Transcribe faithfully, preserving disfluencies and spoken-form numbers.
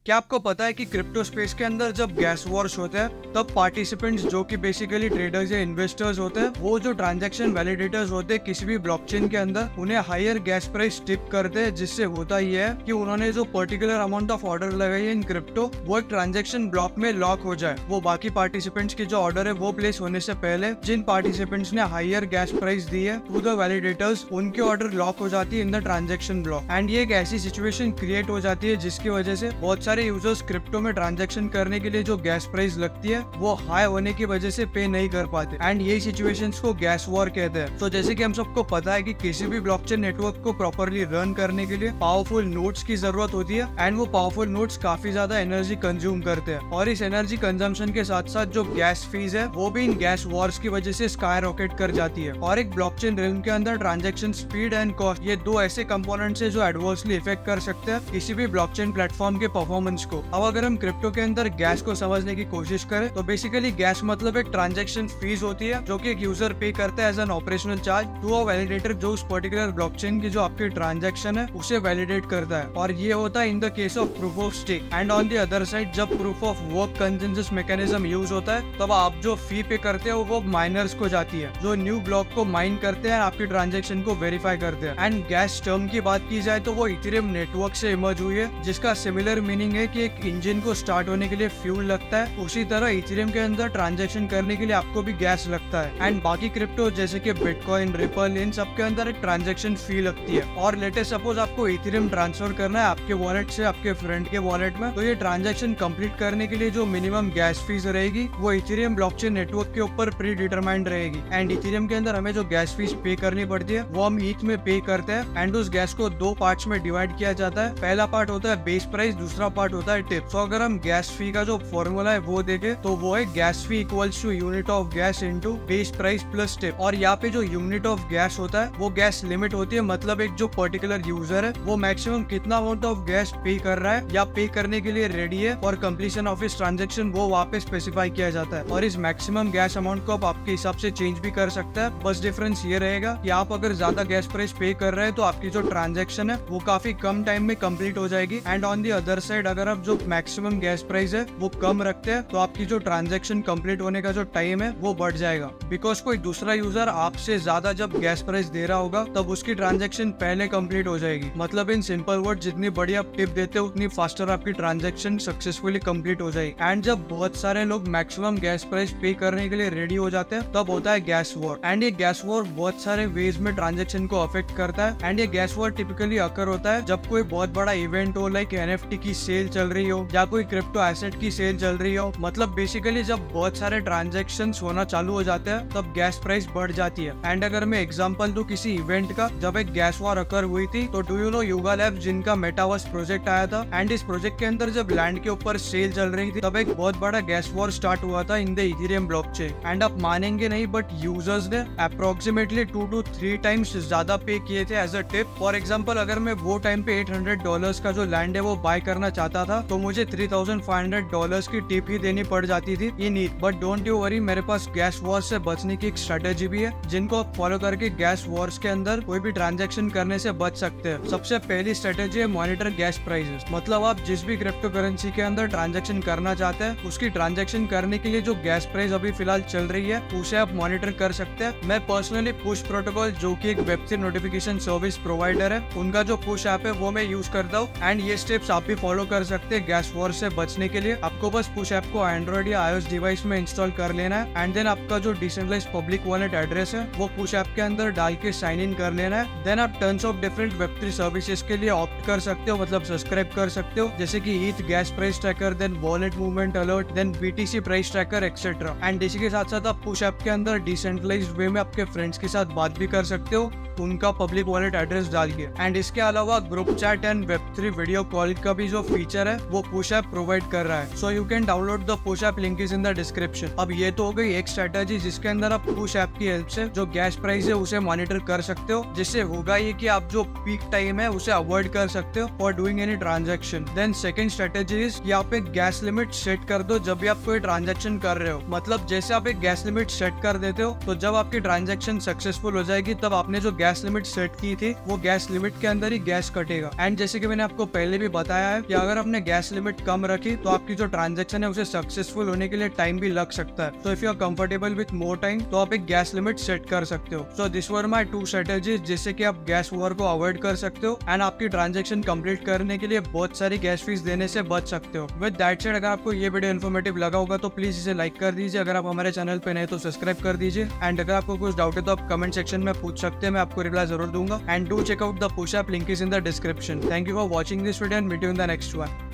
क्या आपको पता है कि क्रिप्टो स्पेस के अंदर जब गैस वॉर्स होते हैं तब पार्टिसिपेंट्स जो कि बेसिकली ट्रेडर्स या इन्वेस्टर्स होते हैं वो जो ट्रांजैक्शन वैलिडेटर्स होते हैं किसी भी ब्लॉकचेन के अंदर उन्हें हायर गैस प्राइस टिप करते हैं, जिससे होता ये है कि उन्होंने जो पर्टिकुलर अमाउंट ऑफ ऑर्डर लगाई है इन क्रिप्टो वो एक ट्रांजेक्शन ब्लॉक में लॉक हो जाए। वो बाकी पार्टिसिपेंट्स की जो ऑर्डर है वो प्लेस होने से पहले जिन पार्टिसिपेंट्स ने हायर गैस प्राइस दी है टू द वैलिडेटर्स उनकी ऑर्डर लॉक हो जाती है in the transaction block. And ये एक ऐसी सिचुएशन क्रिएट हो जाती है जिसकी वजह से बहुत सारे यूजर्स क्रिप्टो में ट्रांजैक्शन करने के लिए जो गैस प्राइस लगती है वो हाई होने की वजह से पे नहीं कर पाते। एंड यही सिचुएशंस को गैस वॉर कहते हैं। तो जैसे कि हम सबको पता है कि किसी भी ब्लॉकचेन नेटवर्क को प्रॉपर्ली रन करने के लिए पावरफुल नोड्स की जरूरत होती है एंड वो पावरफुल नोड्स काफी ज्यादा एनर्जी कंज्यूम करते हैं और इस एनर्जी कंजम्पशन के साथ साथ जो गैस फीस है वो भी इन गैस वॉर्स की वजह से स्काई रॉकेट कर जाती है। और एक ब्लॉकचेन रिल्म के अंदर ट्रांजैक्शन स्पीड एंड कॉस्ट ये दो ऐसे कंपोनेंट्स है जो एडवर्सली इफेक्ट कर सकते हैं किसी भी ब्लॉकचेन प्लेटफॉर्म के परफॉर्मेंस को। अब अगर हम क्रिप्टो के अंदर गैस को समझने की कोशिश करें तो बेसिकली गैस मतलब एक ट्रांजैक्शन फीस होती है जो कि एक यूजर पे करता है as an operational charge to a validator जो उस पर्टिकुलर ब्लॉकचेन की जो आपकी ट्रांजैक्शन है उसे वैलिडेट करता है। और ये होता है in the case of proof of stake. And on the other side जब proof of work consensus mechanism use होता है तब आप जो फी पे करते हो वो माइनर्स को जाती है जो न्यू ब्लॉक को माइन करते हैं आपकी ट्रांजैक्शन को वेरीफाई करते हैं। एंड गैस टर्म की बात की जाए तो वो इथेरियम नेटवर्क से इमर्ज हुई है जिसका सिमिलर मीनिंग है कि एक इंजन को स्टार्ट होने के लिए फ्यूल लगता है, उसी तरह इथेरियम के अंदर ट्रांजैक्शन करने के लिए आपको भी गैस लगता है। एंड बाकी क्रिप्टो जैसे कि बिटकॉइन, रिपल इन सब के अंदर एक ट्रांजैक्शन फी लगती है। और लेटेस्ट सपोज आपको इथेरियम ट्रांसफर करना है आपके वॉलेट से आपके फ्रेंड के वॉलेट में, तो ये ट्रांजैक्शन कंप्लीट करने के लिए जो मिनिमम गैस फीस रहेगी वो इथेरियम ब्लॉकचेन नेटवर्क के ऊपर प्री डिटरमाइंड रहेगी। एंड इथेरियम के अंदर हमें जो गैस फीस पे करनी पड़ती है वो हम ईथ में पे करते हैं एंड उस गैस को दो पार्ट्स में डिवाइड किया जाता है। पहला पार्ट होता है बेस प्राइस, दूसरा पार्ट होता है टिप। तो अगर हम गैस फी का जो फॉर्मूला है वो देखें तो वो है gas fee equals to unit of gas into base price plus tip. और यहाँ पे जो यूनिट ऑफ गैस होता है वो गैस लिमिट होती है, मतलब एक जो पर्टिकुलर यूजर है वो मैक्सिमम कितना अमाउंट ऑफ गैस पे कर रहा है या पे करने के लिए रेडी है और कंप्लीशन ऑफ इस ट्रांजेक्शन वो वहाँ पे स्पेसिफाई किया जाता है। और इस मैक्सिमम गैस अमाउंट को आप आपके हिसाब से चेंज भी कर सकते हैं। बस डिफरेंस ये रहेगा कि आप अगर ज्यादा गैस प्राइस पे कर रहे हैं तो आपकी जो ट्रांजेक्शन है वो काफी कम टाइम में कंप्लीट हो जाएगी। And on the other side अगर आप जो मैक्सिमम गैस प्राइस है वो कम रखते हैं तो आपकी जो ट्रांजेक्शन कंप्लीट होने का जो टाइम है वो बढ़ जाएगा। बिकॉज कोई दूसरा यूजर आपसे ज्यादा जब गैस प्राइस दे रहा होगा तब उसकी ट्रांजेक्शन पहले कंप्लीट हो जाएगी। मतलब इन सिंपल वर्ड जितनी बड़ी आप टिप देते हो उतनी फास्टर आपकी ट्रांजेक्शन सक्सेसफुली कंप्लीट हो जाएगी। एंड जब बहुत सारे लोग मैक्सिमम गैस प्राइस पे करने के लिए रेडी हो जाते हैं तब होता है गैस वॉर। एंड ये गैस वॉर बहुत सारे वेज में ट्रांजेक्शन को अफेक्ट करता है। एंड ये गैस वॉर टिपिकली अकर होता है जब कोई बहुत बड़ा इवेंट हो, लाइक एनएफटी की सेल चल रही हो या कोई क्रिप्टो एसेट की सेल चल रही हो। मतलब बेसिकली जब बहुत सारे ट्रांजेक्शन होना चालू हो जाते हैं तब गैस प्राइस बढ़ जाती है। एंड अगर मैं एग्जांपल दूं किसी इवेंट का, जब एक गैस वॉर अकर हुई थी तो do you know Yuga Labs जिनका मेटावर्स प्रोजेक्ट आया था एंड इस प्रोजेक्ट के अंदर जब लैंड के ऊपर सेल चल रही थी तब एक बहुत बड़ा गैस वॉर स्टार्ट हुआ था in the Ethereum blockchain. And आप मानेंगे नहीं बट यूजर्स ने approximately two two three times ज्यादा पे किए थे as a tip. For example अगर मैं वो टाइम पे एट हंड्रेड डॉलर्स का जो लैंड है वो बाय करना चाहता था तो मुझे three thousand five hundred dollars की टिप ही देनी पड़ जाती थी in ETH. But don't you worry, मेरे पास गैस वॉर से बचने की एक स्ट्रेटेजी भी है जिनको आप फॉलो करके गैस वॉर्स के अंदर कोई भी ट्रांजेक्शन करने से बच सकते हैं। सबसे पहली स्ट्रेटेजी है मॉनिटर गैस प्राइसेस। मतलब आप जिस भी क्रिप्टो करेंसी के अंदर ट्रांजेक्शन करना चाहते हैं उसकी ट्रांजेक्शन करने के लिए जो गैस प्राइस अभी फिलहाल चल रही है उसे आप मॉनिटर कर सकते हैं। मैं पर्सनली पुश प्रोटोकॉल जो कि एक web three notification service provider है उनका जो पुश ऐप है वो मैं यूज करता हूँ। एंड ये स्टेप्स आप भी फॉलो कर सकते हैं गैस वॉर से बचने के लिए। आपको बस पुश ऐप को एंड्रॉइड या आईओएस डिवाइस में इंस्टॉल कर लेना है एंड देन आपका जो डिसेंट्रलाइज्ड पब्लिक वॉलेट एड्रेस है वो पुश ऐप के अंदर डाल के साइन इन कर लेना है। देन आप turns off different web three services के लिए ऑप्ट कर सकते हो, मतलब सब्सक्राइब कर सकते हो, जैसे कि ETH gas price tracker, then wallet movement alert, then BTC price tracker etcetera. And इसी के साथ साथ आप पुश ऐप के अंदर डिसेंट्रलाइज्ड वे में आपके फ्रेंड्स के साथ बात भी कर सकते हो उनका पब्लिक वॉलेट एड्रेस डाल के। एंड इसके अलावा group chat and web three video call का भी जो फीचर है वो पुश ऐप प्रोवाइड कर रहा है। So you can download the push app, link is in the description. अब ये तो हो गई एक स्ट्रेटेजी जिसके अंदर आप पुश ऐप की हेल्प से जो गैस प्राइस है उसे मॉनिटर कर सकते हो, जिससे होगा ये कि आप जो पीक टाइम है उसे अवॉइड कर सकते हो for doing any transaction. Then second strategy is कि आप एक गैस लिमिट सेट कर दो जब भी आप कोई ट्रांजेक्शन कर रहे हो। मतलब जैसे आप एक गैस लिमिट सेट कर देते हो तो जब आपकी ट्रांजेक्शन सक्सेसफुल हो जाएगी तब आपने जो गैस लिमिट सेट की थी वो गैस लिमिट के अंदर ही गैस कटेगा। एंड जैसे कि मैंने आपको पहले भी बताया है कि अगर आपने गैस लिमिट कम रखी तो आपकी जो ट्रांजेक्शन है उसे सक्सेसफुल होने के लिए टाइम भी लग सकता है। तो if you are comfortable with more time तो आप एक गैस लिमिट सेट कर सकते हो। So this were my two strategies जिससे कि आप गैस वॉर को अवॉइड कर सकते हो एंड आपकी ट्रांजेक्शन कंप्लीट करने के लिए बहुत सारी गैस फीस देने से बच सकते हो। विद दैट सेड, अगर आपको ये वीडियो इन्फॉर्मेटिव लगा होगा तो प्लीज इसे लाइक कर दीजिए। अगर आप हमारे चैनल पे नए तो सब्सक्राइब कर दीजिए एंड अगर आपको कुछ डाउट है तो आप कमेंट सेक्शन में पूछ सकते हैं, मैं आपको रिप्लाई जरूर दूंगा। And do check out the push app, link is in the description. Thank you for watching this video and meet you in the next one.